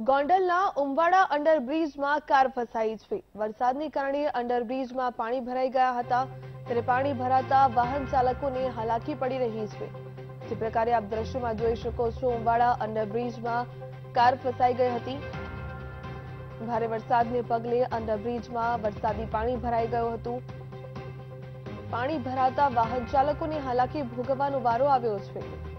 ગોંડલના ઉમવાડા અંડરબ્રિજમાં કાર ફસાઈ છે। વરસાદને કારણે અંડરબ્રિજમાં પાણી ભરાઈ ગયા હતા, ત્યારે પાણી ભરાતા વાહન ચાલકોને હાલાકી પડી રહી છે। જે પ્રકારે આપ દ્રશ્યમાં જોઈ શકો છો, ઉમવાડા અંડરબ્રિજમાં કાર ફસાઈ ગઈ હતી। ભારે વરસાદને પગલે અંડરબ્રિજમાં વરસાદી પાણી ભરાઈ ગયું હતું। પાણી ભરાતા વાહન ચાલકોને હાલાકી ભોગવવાનો વારો આવ્યો છે।